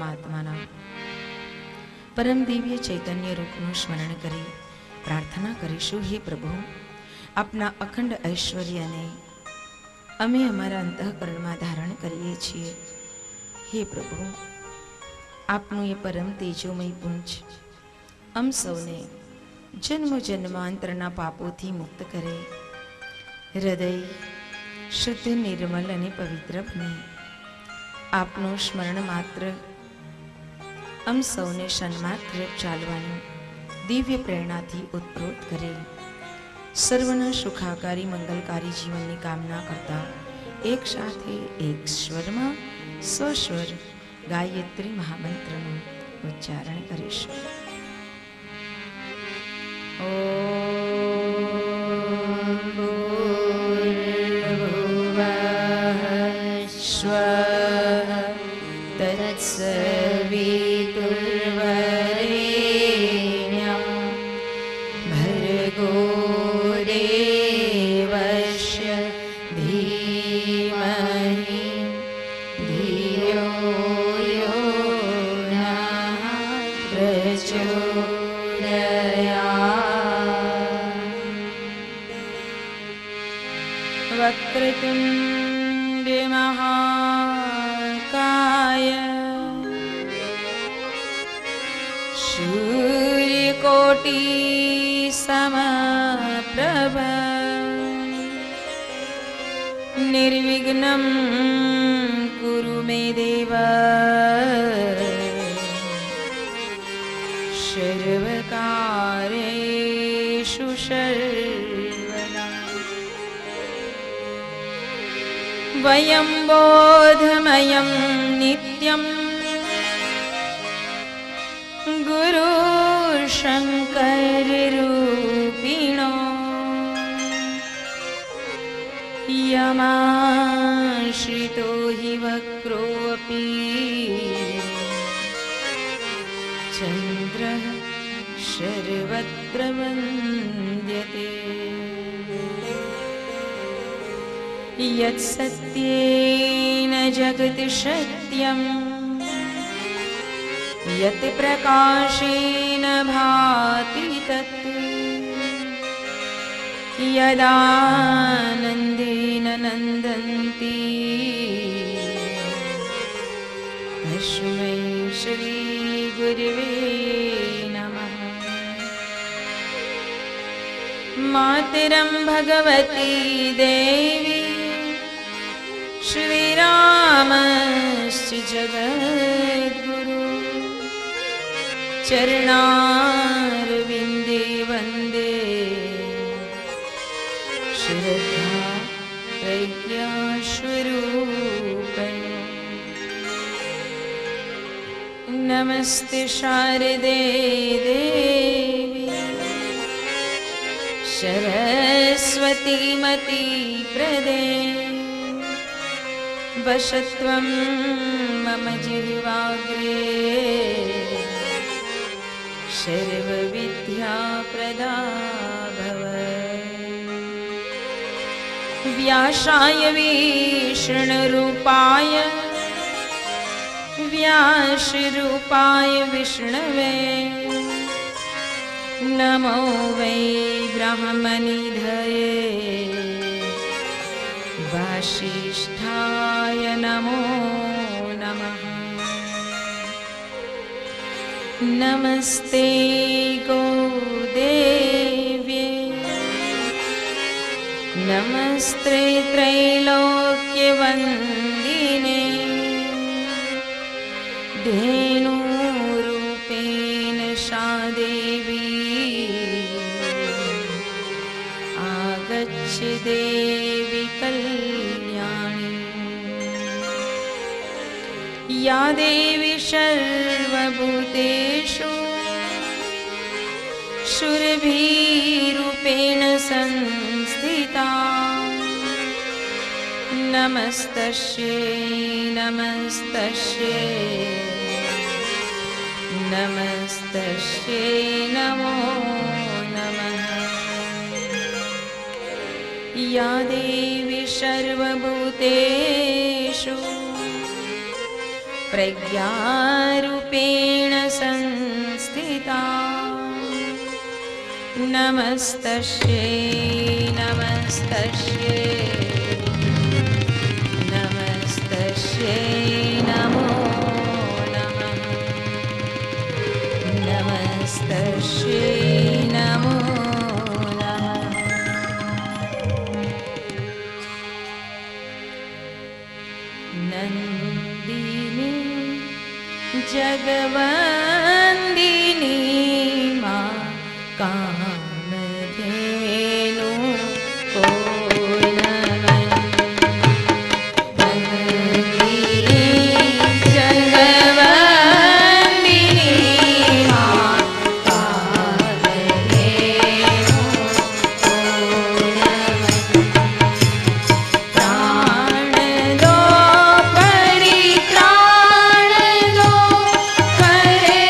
परमात्माना परम दिव्य चैतन्य रूपનું સ્મરણ કરી प्रार्थना કરીશું। हे प्रभु, આપના અખંડ ઐશ્વર્યને અમે અમારા અંતઃકરણમાં ધારણ કરીએ છીએ। हे प्रभु, આપનું એ પરમ તેજોમય પુંજ અમ સૌને જન્મ જન્માંતરના પાપોથી મુક્ત કરે, હૃદય શુદ્ધ નિર્મલ અને પવિત્ર બને। આપનું સ્મરણ માત્ર અમ સૌને સન્માત્ર ચાલવાની દિવ્ય પ્રેરણાથી ઉત્પ્રોત કરે। સર્વના સુખાકારી મંગલકારી જીવનની કામના કરતા એક સાથે એક સ્વરમાં સ્વસ્વર ગાયત્રી મહામંત્રનું ઉચ્ચારણ કરીશું। ઓમ ભૂર્ભુવઃ સ્વઃ તત્સવિતુર્વરેણ્યં ભર્ગો દેવસ્ય ધીમહિ ધિયો યો નઃ પ્રચોદયાत्। વક્રતુંડ મહાકાય सूर्यकोटि समप्रभ निर्विघ्नं कुरु मे देव सर्वकार्येषु सर्वदा। वयं बोधमयं नित्यं गुरु शंकर रूपिणो यमाश्रितो हि वक्रोऽपि चन्द्रः सर्वत्र वन्द्यते। यत्सत्येन जगति सत्यम् यत् प्रकाशेन भाति तत् यदानन्देन नन्दन्ति तस्मै श्री गुरवे नमः। मातरं भगवती देवी श्रीरामस्य जगद्गुरु चरणारविन्दे वन्दे श्रद्धा प्रज्ञास्वरूपिणे। नमस्ते शारदे देवी सरस्वती मति प्रदे वशत्वं मम जिह्वाग्रे सर्वविद्याप्रदा भव। व्यासाय विष्णुरूपाय व्यासरूपाय विष्णवे नमो वै ब्रह्मनिधये वासिष्ठाय नमो नमः। नमस्ते गोदेव्ये नमस्ते त्रैलोक्यवन्दिने धेनुरूपेण सा देवी आगच्छ देवी कल्याणी। या देवी सर्वभूतेषु सुरभिरूपेण संस्थिता नमस्तस्यै नमस्तस्यै नमस्तस्यै नमो नमः। या देवी सर्वभूतेषु प्रज्ञारूपेण संस्थिता नमस्तस्यै नमस्तस्यै नमस्तस्यै नमो नमः नमस्तस्यै नमो नमः नन्दिनी जगवन्दिनी मां कामधेनु को नमः नन्दिनी जगवन्दिनी मां कामधेनु को नमः प्राण दो परित्राण दो करे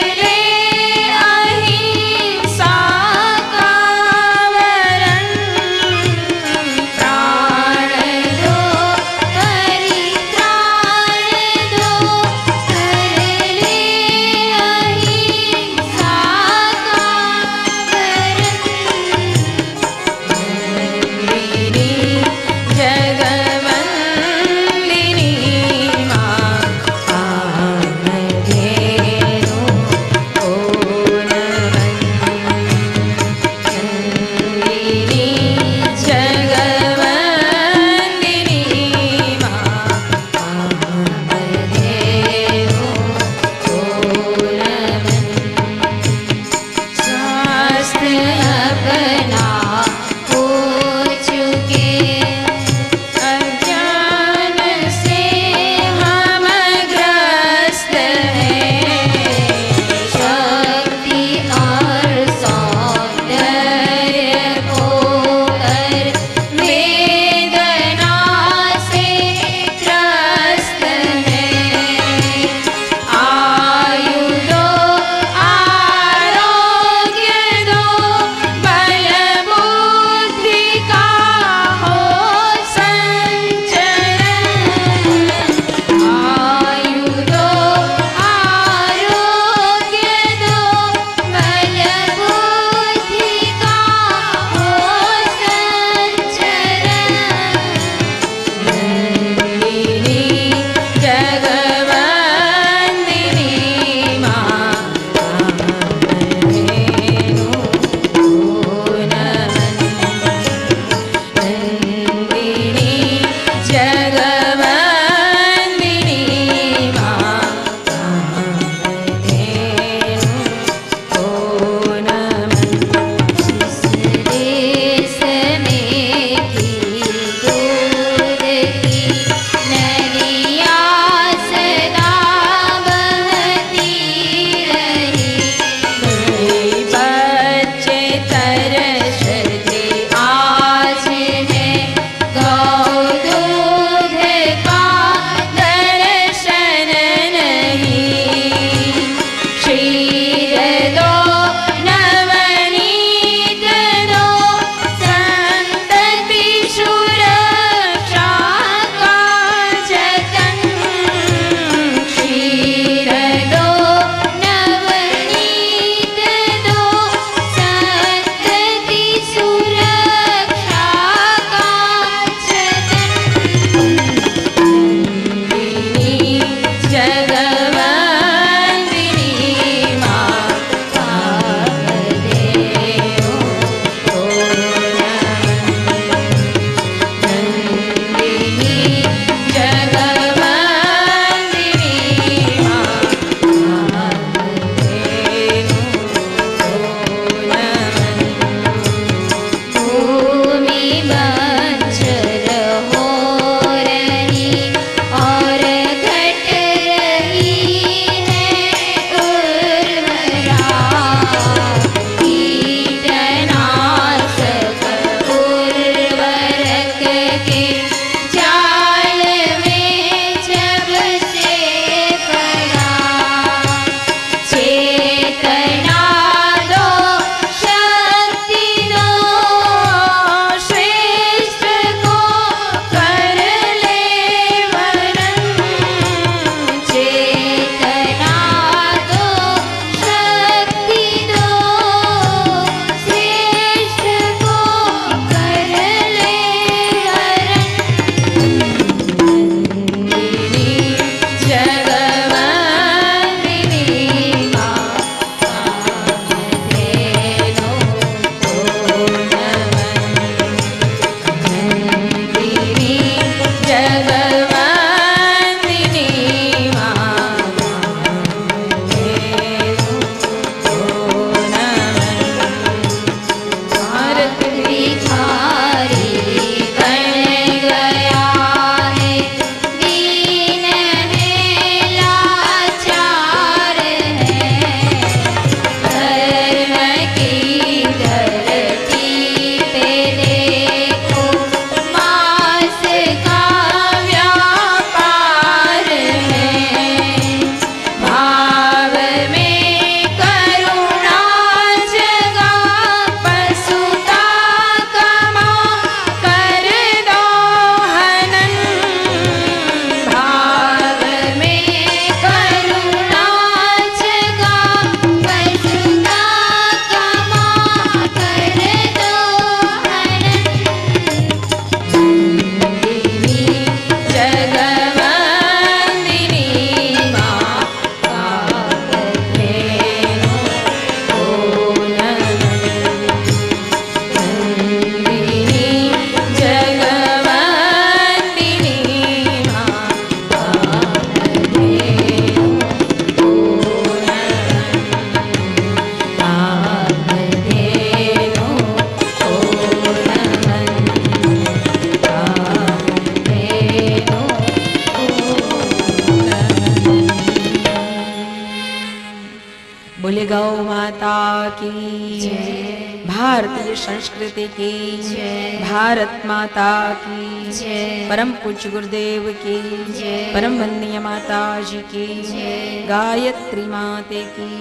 माता की भारतीय संस्कृति की भारत माता की परम पूज्य गुरुदेव की परम वंदनीय माता जी की गायत्री माते की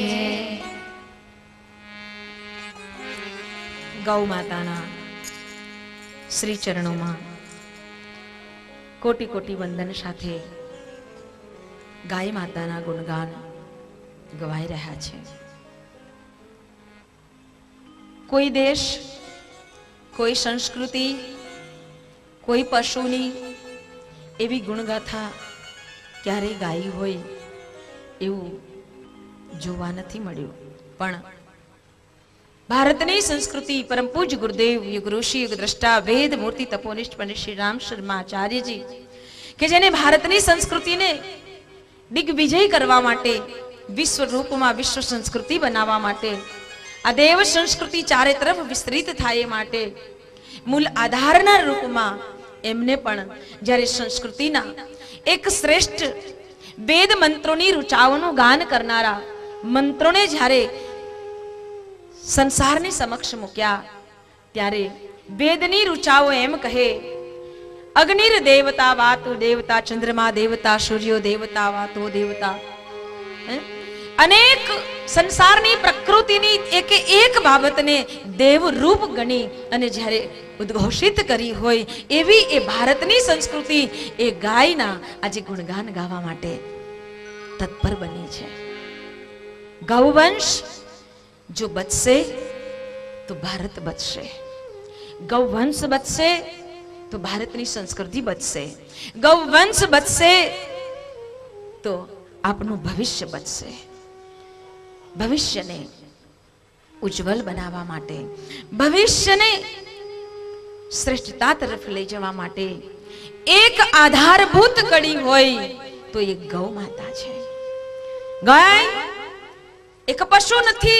गौ माताना श्री चरणों में कोटि कोटि वंदन साथे गाय माताना गुणगान गवाई रहा छे। कोई देश कोई संस्कृति कोई पशुनी एवी गुणगाथा क्यारे गाई होय एवुं जोवा नथी मळ्युं, पण भारतनी संस्कृति परम पूज्य गुरुदेव युग ऋषि युग द्रष्टा वेद मूर्ति तपोनिष्ठ पंडित श्री राम शर्मा आचार्य जी के जेने भारतनी संस्कृति ने दिग्विजय करवा माटे विश्व रूप में विश्व संस्कृति बनावा माटे आ देव संस्कृति चारे तरफ विस्तृत थाय माटे मूल आधारना रूप में एमने पण ज्यारे संस्कृतिना एक श्रेष्ठ वेद मंत्रोनी रुचाओनुं गान करनारा मंत्रोने ज्यारे संसारनी समक्ष मुक्या त्यारे वेदनी रुचाओ एम कहे अग्निर देवता वातो देवता चंद्रमा देवता सूर्यो देवता वातो देवता अनेक संसारनी प्रकृतिनी एक एक बाबतने देव रूप गणी अने ज्यारे उद्घोषित करी होय एवी ए भारतनी संस्कृति ए गायना आज गुणगान गावा माटे तत्पर बनी छे। गौवंश जो बचसे तो भारत बचसे, गौवंश बचसे तो भारतनी संस्कृति बचसे, गौवंश बचसे तो आपनु भविष्य बचसे। भविष्य ने उज्जवल बनावा माटे भविष्य ने श्रेष्ठता तरफ ले जवा माटे एक आधारभूत कड़ी होय तो ये गौ माता छे। गाय एक पशु नथी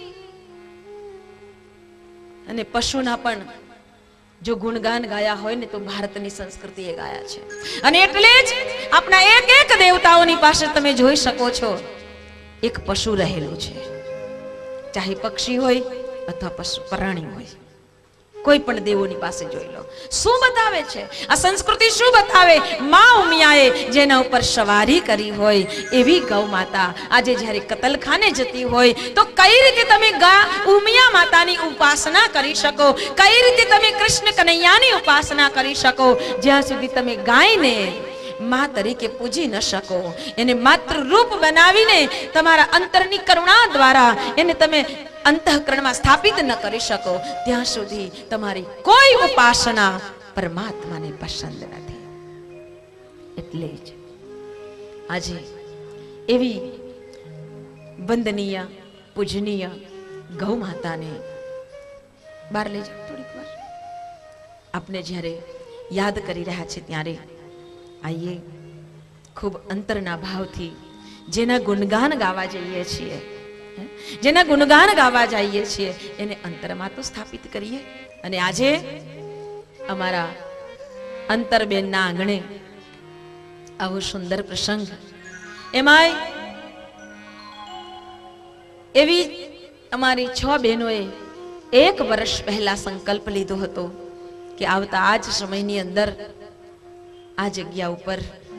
अने पशुना पण जो गुणगान गाया होय ने तो भारतनी संस्कृति ए गाया छे। अने एटले ज आपना एक एक देवताओनी पासे तमे जोई शको छो एक पशु रहेलुं छे, चाहे पक्षी होय अथवा पशु प्राणी होय कोई पण देवोनी पासे जोई लो। शुं बतावे छे आ संस्कृति? शुं बतावे? मां उमियाए जेना उपर सवारी करी होय एवी गौ माता आजे ज्यारे कतलखाने जती होय तो कई रीते तमे उमिया मातानी उपासना करी शको, कई रीते तमे कृष्ण कन्हैयानी उपासना करी शको ज्यां सुधी तमे गायने मां तरीके पूजी न शको, एने मातृ रूप बनावीने तमारा अंतरनी करुणा द्वारा एने तमे अंतःकरण में स्थापित न करी शको त्यां सुधी तमारी कोई उपासना परमात्मा ने पसंद नथी। एटले ज आजे एवी वंदनीय पूजनीय गौ माता ने बार ले जाओ थोड़ी बार आपने ज्यारे याद करी रह्या छे त्यारे आइए खूब अंतरना भावथी जेना गुणगान गावा जईए छीए जेना गुणगान गावा जाइए छे एने अंतरमा तो स्थापित करिए। अने आजे अमारा अंतरबेन ना आंगणे आवो सुंदर प्रसंग एमाय एवी अमारी 6 बहनोए 1 वर्ष पहला संकल्प लीधो हतो कि आवता आज समयनी अंदर आ जग्या उपर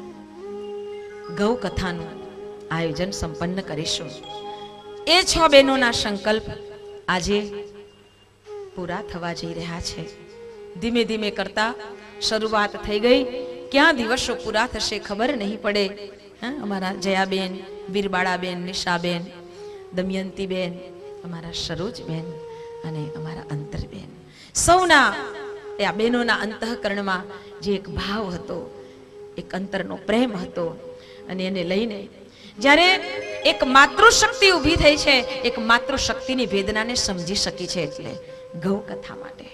गौ कथानु आयोजन संपन्न करीशुं। ए 6 बहनों संकल्प आजे पूरा थवा जई रह्या छे। धीमे धीमे करता शुरुआत थई गई, क्या दिवसों पूरा थशे खबर नहीं पड़े। अमारा जयाबेन, वीरबाळाबेन, निशाबेन, दमयंतीबेन, अमारा सरोजबेन अने अमारा अंतरबेन सौना ए बहनोना अंतःकरणमां जे एक भाव हतो, एक अंतरनो प्रेम हतो अने एने लईने ज्यारे एक मातृशक्ति उभी थई छे, एक मातृशक्तिनी वेदनाने समजी शकी छे। एटले गौ कथा माटे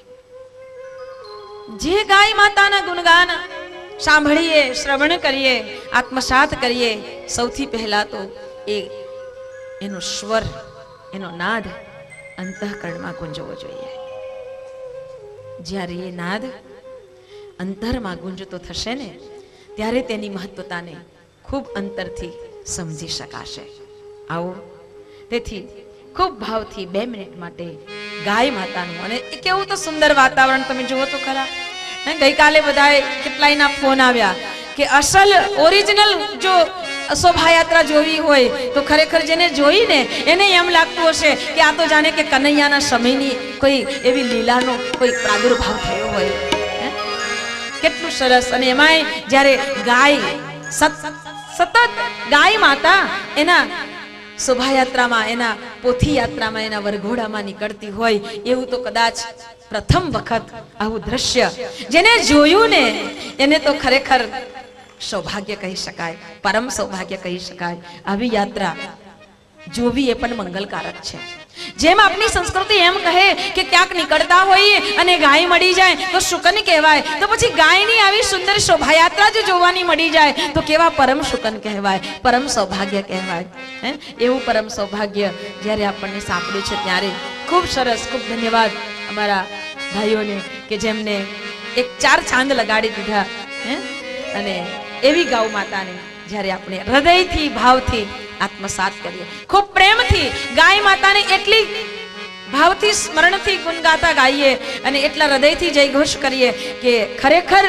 जे गाय माताना गुणगान सांभळीए, श्रवण करिए, आत्मसात करिए, सौथी पहला तो एनो स्वर, एनो नाद अंतःकरणमां गुंजवो जोईए। ज्यारे ए नाद अंतरमां गुंजतो थशे ने त्यारे तेनी महत्वताने खूब अंतरथी समझी शकाशे। आओ तेथी ખૂબ ભાવથી 2 મિનિટ માટે ગાય માતાનું, અને કેવું તો સુંદર વાતાવરણ તમે જુઓ તો ખરા. ગઈકાલે બધાએ કેટલાયના ફોન આવ્યા કે અસલ ઓરિજિનલ જો શોભાયાત્રા જોવી હોય તો ખરેખર જેને જોઈને એને એમ લાગતું હશે કે આ તો જાણે કે કનૈયાના સમયની કોઈ એવી લીલાનો કોઈ પ્રાદુર્ભાવ થયો હોય. કેટલું સરસ. અને એમાંય જ્યારે ગાય સતત ગાય માતા એના શોભાયાત્રામાં, એના પોથી યાત્રામાં, એના વરઘોડામાં નીકળતી હોય એવું તો કદાચ પ્રથમ વખત આવું દ્રશ્ય જેને જોયું ને એને તો ખરેખર સૌભાગ્ય કહી શકાય, પરમ સૌભાગ્ય કહી શકાય. આવી યાત્રા જોવી એ પણ મંગલકારક છે. જેમ આપણી સંસ્કૃતિ એમ કહે કે ક્યાંક નીકળતા હોઈએ અને ગાય મળી જાય તો શુકન કહેવાય, તો પછી ગાયની આવી સુંદર શોભાયાત્રા જો જોવાની મળી જાય તો કેવા પરમ શુકન કહેવાય, પરમ સૌભાગ્ય કહેવાય. એવું પરમ સૌભાગ્ય જ્યારે આપણને સાંપડ્યું છે ત્યારે ખૂબ સરસ. ખૂબ ધન્યવાદ અમારા ભાઈઓને કે જેમને એક 4 ચાંદ લગાડી દીધા. અને એવી ગૌ માતાને જ્યારે આપણે હૃદયથી ભાવથી આત્મસાત કરીએ, ખૂબ પ્રેમથી ગાય માતાને એટલી ભાવથી સ્મરણથી ગુણગાતા ગાઈએ અને એટલા હૃદયથી જયઘોષ કરીએ કે ખરેખર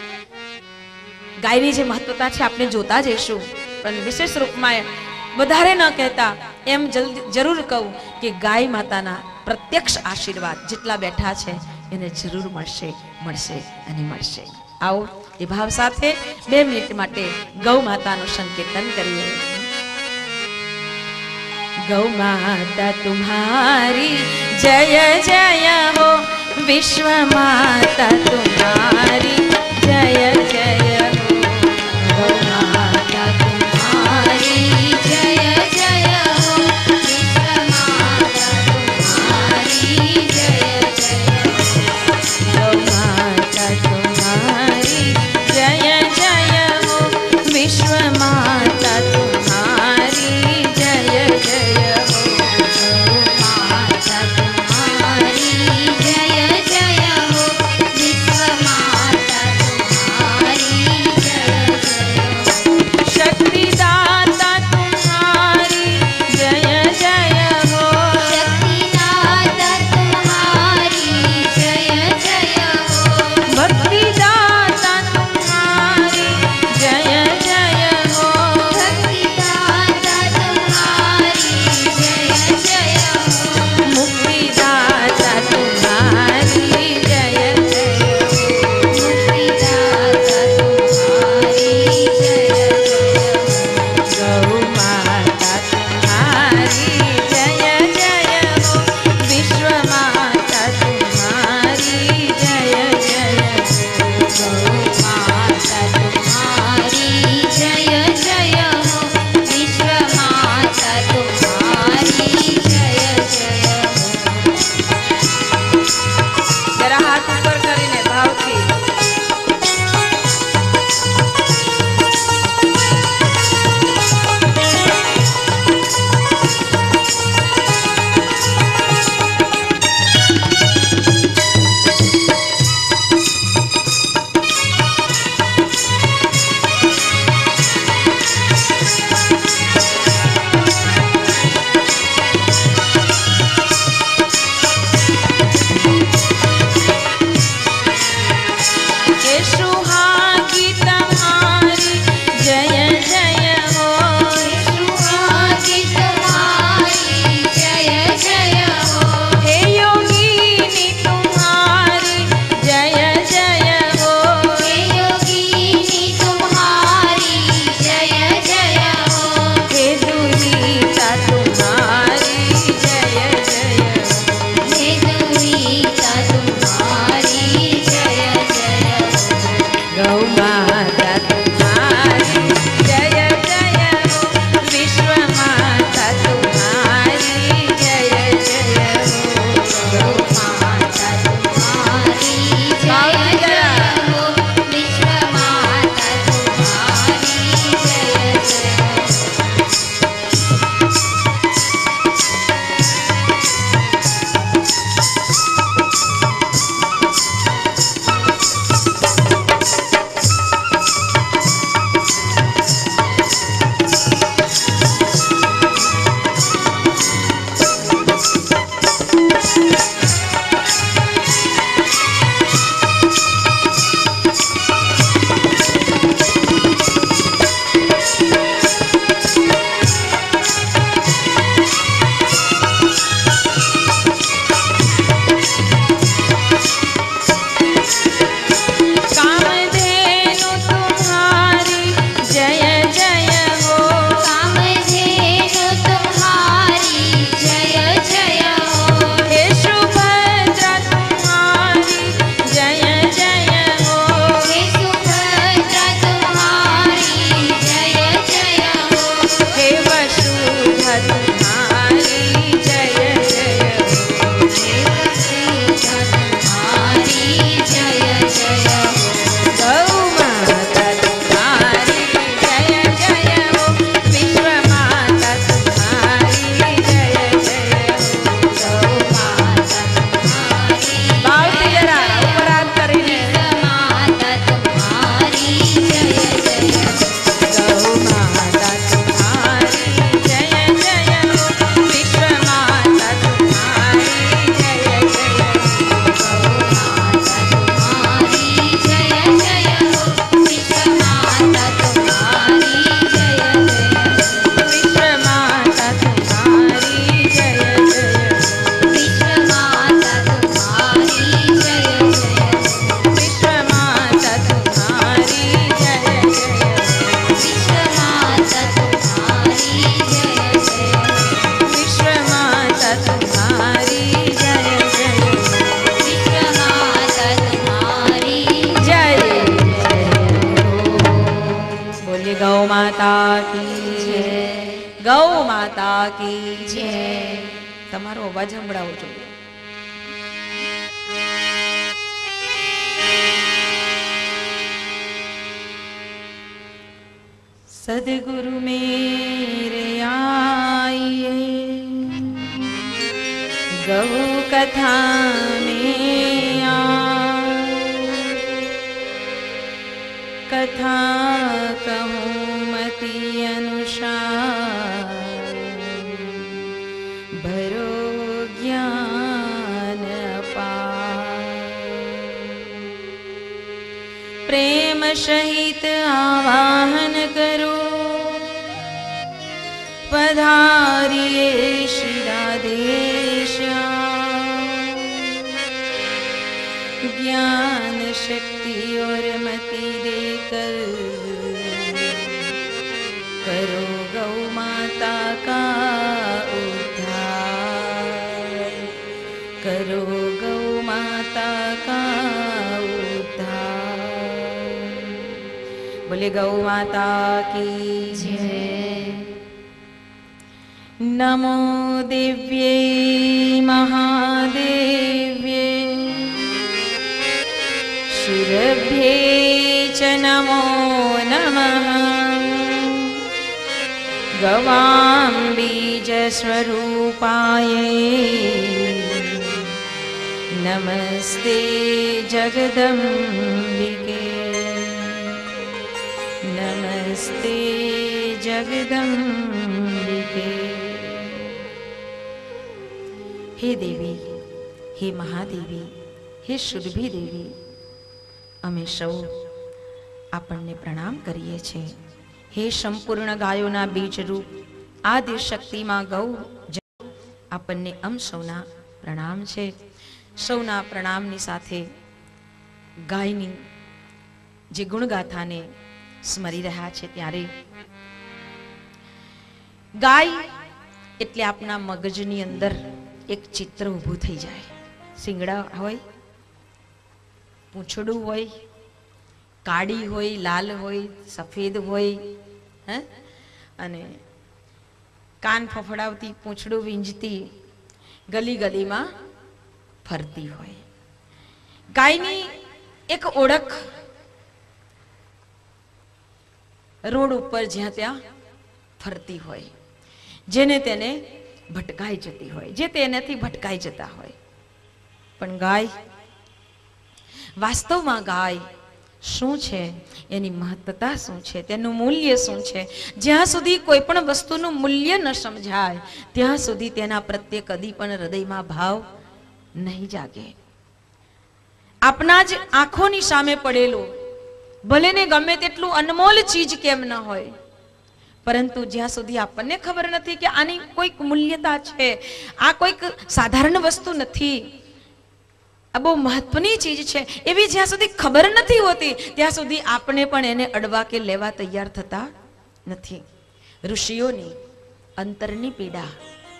ગાયની જે મહત્વતા છે આપણે જોતા જઈશું. પણ વિશેષ રૂપમાં વધારે ન કહેતા એમ જરૂર કહું કે ગાય માતાના પ્રત્યક્ષ આશીર્વાદ જેટલા બેઠા છે એને જરૂર મળશે, મળશે અને મળશે. આવો એ ભાવ સાથે 2 મિનિટ માટે ગૌ માતાનું સંકીર્તન કરીએ. गौ माता तुम्हारी जय जय हो, विश्व माता तुम्हारी जय जय हो. गौ माता तुम्हारी जय जय हो, विश्व माता तुम्हारी जय जय हो. गौ माता तुम्हारी जय जय हो, विश्व माता तुम्हारी जय जय हो. माता तुम्हारी जय जय हो, विश्व माता માતા કી જય, ગૌ માતા કી જય. તમારો અવાજ સંભળાવો જોઈએ. सदगुरु मेरे आइए गौ कथा में कथा कहूँ मति अनुसार भरो ज्ञान अपार प्रेम सहित आवाहन करो पधारिए श्री राधेश्याम ज्ञान शक्ति और मति देकर करो गौ माता का उद्धार, करो गौ माता का उद्धार। बोले गौ माता की जय। नमो दिव्ये महादेव्ये शुरभ्ये च नमो नमः गवां बीजस्वरूपायै नमस्ते जगदम्बिके, नमस्ते जगदम्बिके। हे देवी, हे महादेवी, हे शुरभी देवी, અમે સૌ આપણને પ્રણામ કરીએ છીએ. હે સંપૂર્ણ ગાયોના બીજ રૂપ આદિ શક્તિમાં ગૌ આપણને સૌના પ્રણામ છે. સૌના પ્રણામની સાથે ગાયની જે ગુણગાથાને સ્મરી રહ્યા છે ત્યારે ગાય એટલે આપણા મગજની અંદર એક ચિત્ર ઊભું થઈ જાય. શિંગડા હોય, પૂંછડું હોય, કાળી હોય, લાલ હોય, સફેદ હોય, હે, અને કાન ફફડાવતી, પૂંછડું વીંજતી, ગલી ગલીમાં ફરતી હોય. ગાયની એક ઓળખ રોડ ઉપર જ્યાં ત્યાં ફરતી હોય, જેને તેને ભટકાઈ જતી હોય, જે તેનાથી ભટકાઈ જતા હોય. પણ ગાય વાસ્તવમાં ગાય શું છે, એની મહત્તા શું છે, તેનું મૂલ્ય શું છે, જ્યાં સુધી કોઈ પણ વસ્તુનું મૂલ્ય ન સમજાય ત્યાં સુધી તેના પ્રત્યે કદી પણ હૃદયમાં ભાવ નહીં જાગે. આપના જ આંખોની સામે પડેલું ભલે ને ગમે તેટલું અનમોલ ચીજ કેમ ન હોય, પરંતુ જ્યાં સુધી આપણને ખબર નથી કે આની કોઈક મૂલ્યતા છે, આ કોઈક સાધારણ વસ્તુ નથી, આ બહુ મહત્વની ચીજ છે, એવી જ્યાં સુધી ખબર નથી હોતી ત્યાં સુધી આપણે પણ એને અડવા કે લેવા તૈયાર થતા નથી. ઋષિઓની અંતરની પીડા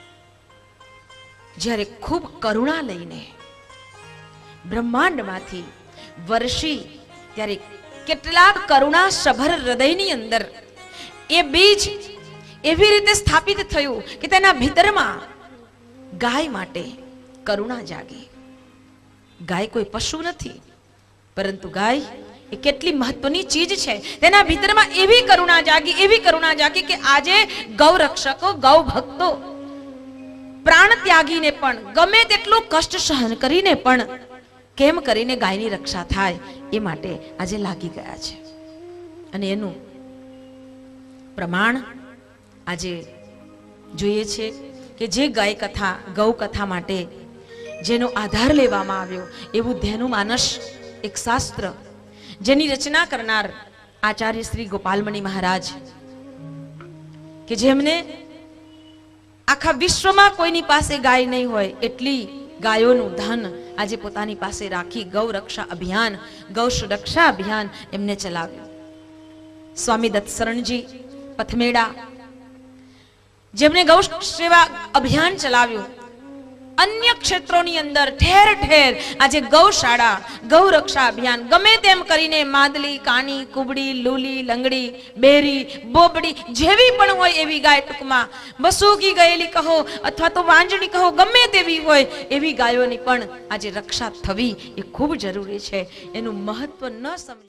જ્યારે ખૂબ કરુણા લઈને બ્રહ્માંડમાંથી વર્ષી ત્યારે કેટલાક કરુણા સભર હૃદયની અંદર એ બીજ એવી રીતે સ્થાપિત થયું કે તેના ભીતરમાં ગાય માટે કરુણા જાગી. ગાય કોઈ પશુ નથી, પરંતુ ગાય એ કેટલી મહત્વની ચીજ છે. તેના ભીતરમાં એવી કરુણા જાગી, એવી કરુણા જાગી કે આજે ગૌ રક્ષકો, ગૌ ભક્તો પ્રાણ ત્યાગીને પણ, ગમે તેટલું કષ્ટ સહન કરીને પણ કેમ કરીને ગાયની રક્ષા થાય એ માટે આજે લાગી ગયા છે. અને એનું પ્રમાણ આજે જોઈએ છે કે જે ગાય કથા, ગૌ કથા માટે જેનો આધાર લેવામાં આવ્યો એવું ધેનુ માનસ એક શાસ્ત્ર જેની રચના કરનાર આચાર્ય શ્રી ગોપાલમણી મહારાજ, કે જેમને આખા વિશ્વમાં કોઈની પાસે ગાય નહીં હોય એટલી ગાયોનું ધન આજે પોતાની પાસે રાખી ગૌ રક્ષા અભિયાન, ગૌ સુરક્ષા અભિયાન એમને ચલાવ્યું. સ્વામી દત્તશરણજી પથમેડા જેમને ગૌ સેવા અભિયાન ચલાવ્યું અન્ય ક્ષેત્રોની અંદર ઠેર ઠેર આજે ગૌશાળા ગૌરક્ષા અભિયાન ગમે તેમ કરીને માદલી કાની કુબડી લૂલી લંગડી બેરી બોબડી જેવી પણ હોય એવી ગાય, ટૂંકમાં બસૂકી ગયેલી કહો અથવા તો વાંજણી કહો, ગમે તેવી હોય એવી ગાયોની પણ આજે રક્ષા થવી એ ખૂબ જરૂરી છે. એનું મહત્વ ન સમજ